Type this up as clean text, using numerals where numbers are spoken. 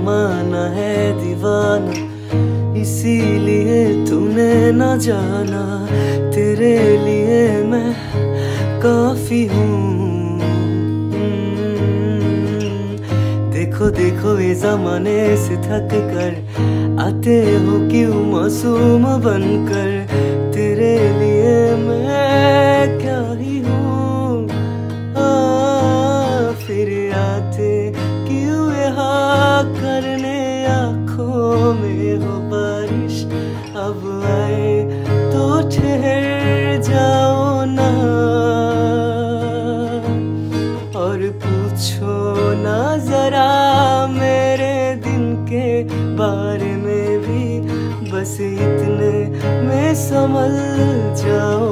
जमाना है दीवाना, इसीलिए तूने न जाना। तेरे लिए मैं काफी हूँ। देखो देखो ये जमाने से थक कर आते हो क्यों मासूम बनकर। तेरे लिए मैं क्या ही हूँ। फिर आते क्यों यहाँ करने, आँखों में हो बारिश अब आए तो ठहर जाओ ना। और पूछो ना जरा मेरे दिन के बारे में भी, बस इतने में संभल जाओ